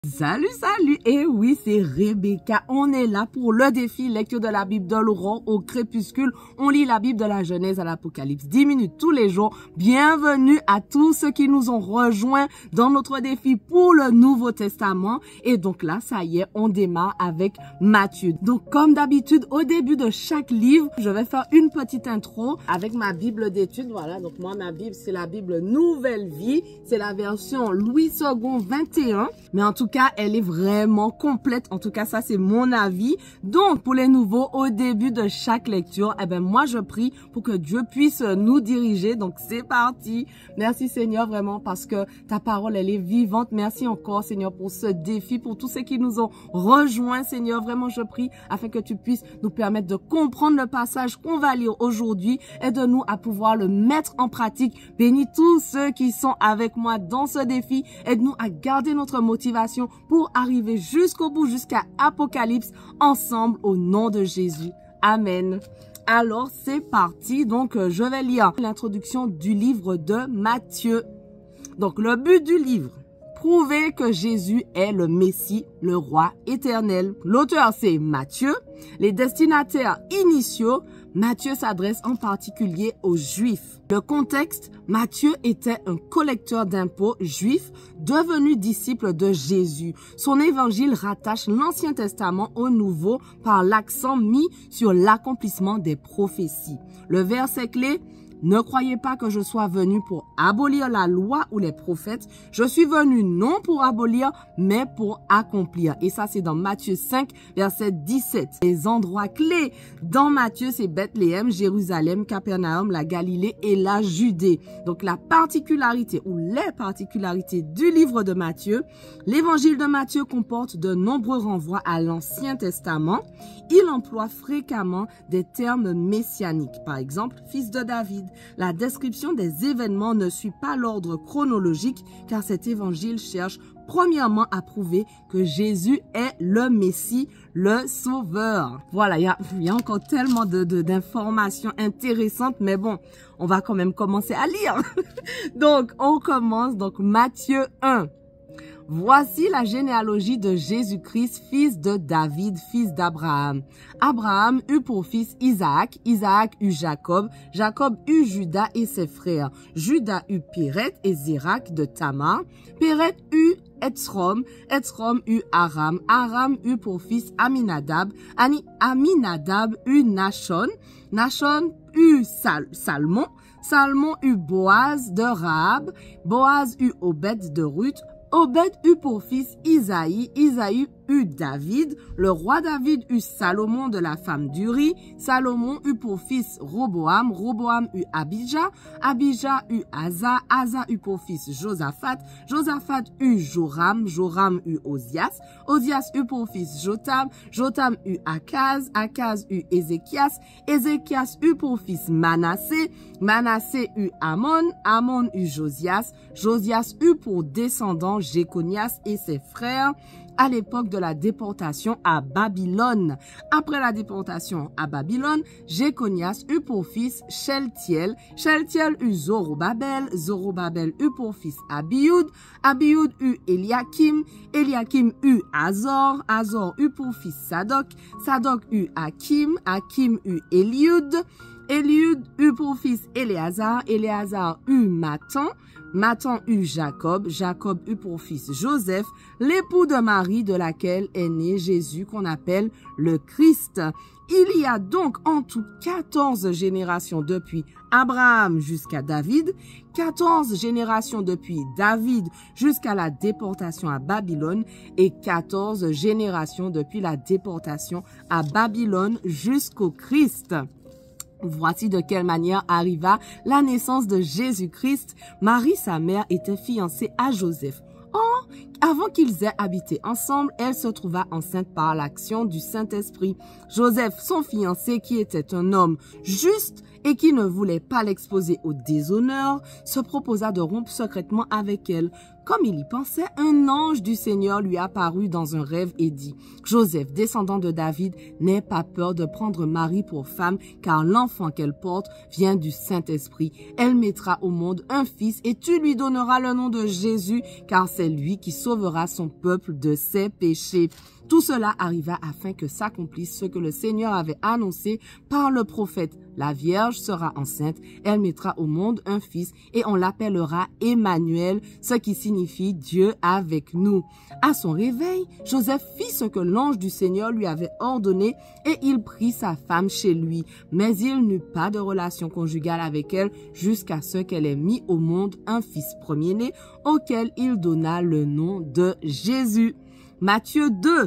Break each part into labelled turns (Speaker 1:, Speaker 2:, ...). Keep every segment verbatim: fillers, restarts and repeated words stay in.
Speaker 1: Salut, salut! Et oui, c'est Rebecca. On est là pour le défi lecture de la Bible de l'aurore au crépuscule. On lit la Bible de la Genèse à l'Apocalypse. dix minutes tous les jours. Bienvenue à tous ceux qui nous ont rejoints dans notre défi pour le Nouveau Testament. Et donc là, ça y est, on démarre avec Matthieu. Donc comme d'habitude, au début de chaque livre, je vais faire une petite intro avec ma Bible d'études. Voilà, donc moi, ma Bible, c'est la Bible Nouvelle Vie. C'est la version Louis second vingt et un. Mais en tout cas, elle est vraiment complète. En tout cas, ça, c'est mon avis. Donc, pour les nouveaux, au début de chaque lecture, eh ben, moi, je prie pour que Dieu puisse nous diriger. Donc, c'est parti. Merci, Seigneur, vraiment, parce que ta parole, elle est vivante. Merci encore, Seigneur, pour ce défi, pour tous ceux qui nous ont rejoints, Seigneur. Vraiment, je prie afin que tu puisses nous permettre de comprendre le passage qu'on va lire aujourd'hui. Aide-nous à pouvoir le mettre en pratique. Bénis tous ceux qui sont avec moi dans ce défi. Aide-nous à garder notre motivation pour arriver jusqu'au bout, jusqu'à Apocalypse, ensemble au nom de Jésus. Amen. Alors, c'est parti. Donc, je vais lire l'introduction du livre de Matthieu. Donc, le but du livre, prouver que Jésus est le Messie, le roi éternel. L'auteur, c'est Matthieu. Les destinataires initiaux, Matthieu s'adresse en particulier aux Juifs. Le contexte, Matthieu était un collecteur d'impôts juif devenu disciple de Jésus. Son évangile rattache l'Ancien Testament au Nouveau par l'accent mis sur l'accomplissement des prophéties. Le verset clé: ne croyez pas que je sois venu pour abolir la loi ou les prophètes. Je suis venu non pour abolir, mais pour accomplir. Et ça, c'est dans Matthieu cinq, verset dix-sept. Les endroits clés dans Matthieu, c'est Bethléem, Jérusalem, Capernaum, la Galilée et la Judée. Donc, la particularité ou les particularités du livre de Matthieu, l'évangile de Matthieu comporte de nombreux renvois à l'Ancien Testament. Il emploie fréquemment des termes messianiques. Par exemple, fils de David. La description des événements ne suit pas l'ordre chronologique car cet évangile cherche premièrement à prouver que Jésus est le Messie, le Sauveur. Voilà, il y a, y a encore tellement de, de, d'informations intéressantes, mais bon, on va quand même commencer à lire. Donc, on commence. Donc, Matthieu un. Voici la généalogie de Jésus-Christ, fils de David, fils d'Abraham. Abraham eut pour fils Isaac, Isaac eut Jacob, Jacob eut Judas et ses frères. Judas eut Péret et Zérak de Tamar. Péret eut Etzrom, Etzrom eut Aram, Aram eut pour fils Aminadab, Ani, Aminadab eut Nachon, Nachon eut Sal, Salmon, Salmon eut Boaz de Rahab, Boaz eut Obed de Ruth, Obed eut pour fils Isaïe, Isaïe eut David, le roi David eut Salomon de la femme d'Uri, Salomon eut pour fils Roboam, Roboam eut Abijah, Abijah eut Asa, Asa eut pour fils Josaphat, Josaphat eut Joram, Joram eut Osias, Osias eut pour fils Jotam, Jotam eut Akaz, Akaz eut Ézéchias, Ézéchias eut pour fils Manassé, Manassé eut Amon, Amon eut Josias, Josias eut pour descendant Jéconias et ses frères à l'époque de la déportation à Babylone. Après la déportation à Babylone, Jéconias eut pour fils Sheltiel, Sheltiel eut Zorobabel, Zorobabel eut pour fils Abioud, Abioud eut Eliakim, Eliakim eut Azor, Azor eut pour fils Sadok, Sadok eut Hakim, Hakim eut Eliud, Eliud eut pour fils Éléazar, Éléazar eut Matan, Matan eut Jacob, Jacob eut pour fils Joseph, l'époux de Marie de laquelle est né Jésus qu'on appelle le Christ. Il y a donc en tout quatorze générations depuis Abraham jusqu'à David, quatorze générations depuis David jusqu'à la déportation à Babylone et quatorze générations depuis la déportation à Babylone jusqu'au Christ. Voici de quelle manière arriva la naissance de Jésus-Christ. Marie, sa mère, était fiancée à Joseph. Or, avant qu'ils aient habité ensemble, elle se trouva enceinte par l'action du Saint-Esprit. Joseph, son fiancé, qui était un homme juste et qui ne voulait pas l'exposer au déshonneur, se proposa de rompre secrètement avec elle. Comme il y pensait, un ange du Seigneur lui apparut dans un rêve et dit: « Joseph, descendant de David, n'aie pas peur de prendre Marie pour femme, car l'enfant qu'elle porte vient du Saint-Esprit. Elle mettra au monde un fils et tu lui donneras le nom de Jésus, car c'est lui qui sauvera sauvera son peuple de ses péchés. Tout cela arriva afin que s'accomplisse ce que le Seigneur avait annoncé par le prophète. La Vierge sera enceinte, elle mettra au monde un fils et on l'appellera Emmanuel, ce qui signifie Dieu avec nous. À son réveil, Joseph fit ce que l'ange du Seigneur lui avait ordonné et il prit sa femme chez lui. Mais il n'eut pas de relation conjugale avec elle jusqu'à ce qu'elle ait mis au monde un fils premier-né auquel il donna le nom de Jésus. Matthieu deux.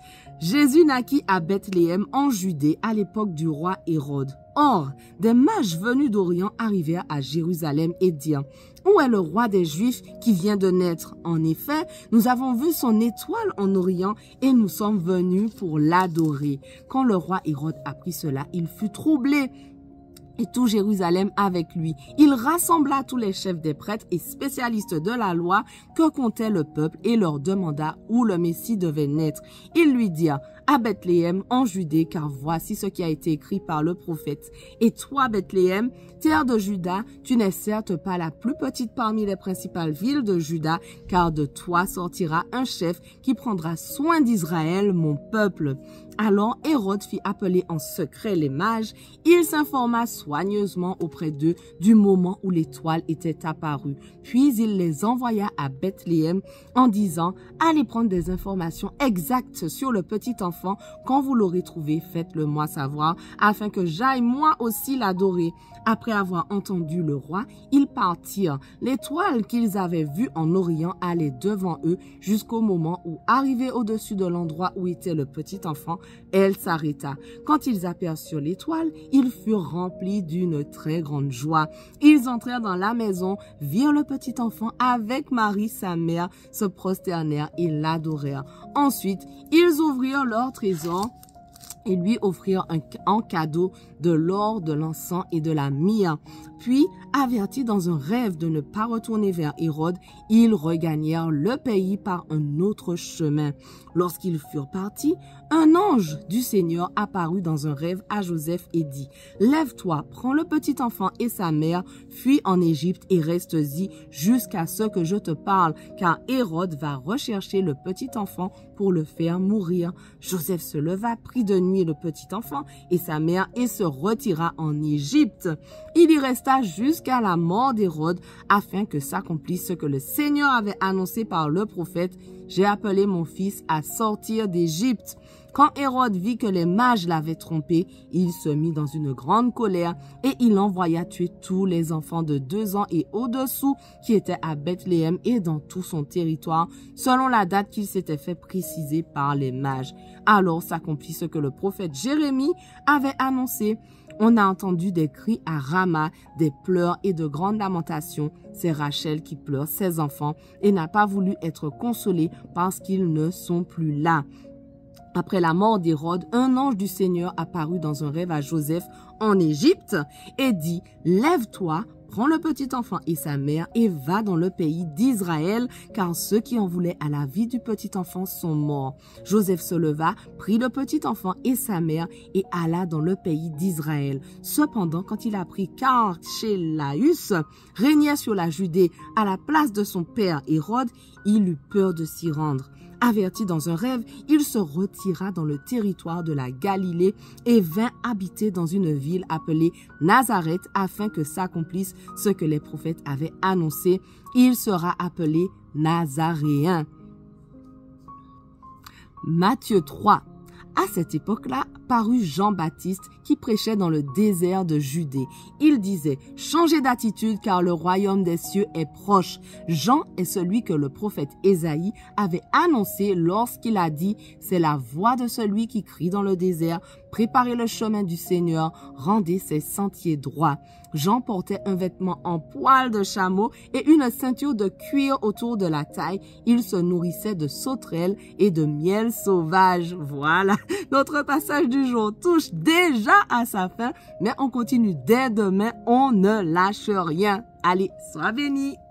Speaker 1: Jésus naquit à Bethléem en Judée à l'époque du roi Hérode. Or, des mages venus d'Orient arrivèrent à Jérusalem et dirent « Où est le roi des Juifs qui vient de naître? En effet, nous avons vu son étoile en Orient et nous sommes venus pour l'adorer. » Quand le roi Hérode apprit cela, il fut troublé et tout Jérusalem avec lui. Il rassembla tous les chefs des prêtres et spécialistes de la loi que comptait le peuple et leur demanda où le Messie devait naître. Ils lui dirent « À Bethléem, en Judée, car voici ce qui a été écrit par le prophète. Et toi, Bethléem, terre de Juda, tu n'es certes pas la plus petite parmi les principales villes de Juda, car de toi sortira un chef qui prendra soin d'Israël, mon peuple. » Alors Hérode fit appeler en secret les mages. Il s'informa soigneusement auprès d'eux du moment où l'étoile était apparue. Puis il les envoya à Bethléem en disant « Allez prendre des informations exactes sur le petit enfant. Quand vous l'aurez trouvé, faites-le moi savoir, afin que j'aille moi aussi l'adorer. » Après avoir entendu le roi, ils partirent. L'étoile qu'ils avaient vue en Orient allait devant eux jusqu'au moment où, arrivée au-dessus de l'endroit où était le petit enfant, elle s'arrêta. Quand ils aperçurent l'étoile, ils furent remplis d'une très grande joie. Ils entrèrent dans la maison, virent le petit enfant avec Marie, sa mère, se prosternèrent et l'adorèrent. Ensuite, ils ouvrirent leur trésor et lui offrirent un, en cadeau de l'or, de l'encens et de la myrrhe. Puis, avertis dans un rêve de ne pas retourner vers Hérode, ils regagnèrent le pays par un autre chemin. Lorsqu'ils furent partis, un ange du Seigneur apparut dans un rêve à Joseph et dit « Lève-toi, prends le petit enfant et sa mère, fuis en Égypte et reste-y jusqu'à ce que je te parle, car Hérode va rechercher le petit enfant pour le faire mourir. » Joseph se leva, prit de nuit le petit enfant et sa mère et se retira en Égypte. Il y resta jusqu'à la mort d'Hérode afin que s'accomplisse ce que le Seigneur avait annoncé par le prophète « J'ai appelé mon fils à sortir d'Égypte. » Quand Hérode vit que les mages l'avaient trompé, il se mit dans une grande colère et il envoya tuer tous les enfants de deux ans et au-dessous qui étaient à Bethléem et dans tout son territoire, selon la date qu'il s'était fait préciser par les mages. Alors s'accomplit ce que le prophète Jérémie avait annoncé. On a entendu des cris à Rama, des pleurs et de grandes lamentations. C'est Rachel qui pleure ses enfants et n'a pas voulu être consolée parce qu'ils ne sont plus là. Après la mort d'Hérode, un ange du Seigneur apparut dans un rêve à Joseph en Égypte et dit « Lève-toi, prends le petit enfant et sa mère et va dans le pays d'Israël, car ceux qui en voulaient à la vie du petit enfant sont morts. » Joseph se leva, prit le petit enfant et sa mère et alla dans le pays d'Israël. Cependant, quand il apprit qu'Archélaüs régnait sur la Judée à la place de son père Hérode, il eut peur de s'y rendre. Averti dans un rêve, il se retira dans le territoire de la Galilée et vint habiter dans une ville appelée Nazareth afin que s'accomplisse ce que les prophètes avaient annoncé. Il sera appelé Nazaréen. Matthieu trois. À cette époque-là, parut Jean-Baptiste qui prêchait dans le désert de Judée. Il disait « Changez d'attitude car le royaume des cieux est proche. » Jean est celui que le prophète Ésaïe avait annoncé lorsqu'il a dit « C'est la voix de celui qui crie dans le désert. Préparez le chemin du Seigneur, rendez ses sentiers droits. » Jean portait un vêtement en poil de chameau et une ceinture de cuir autour de la taille. Il se nourrissait de sauterelles et de miel sauvage. Voilà, notre passage du jour touche déjà à sa fin, mais on continue dès demain, on ne lâche rien. Allez, sois bénis.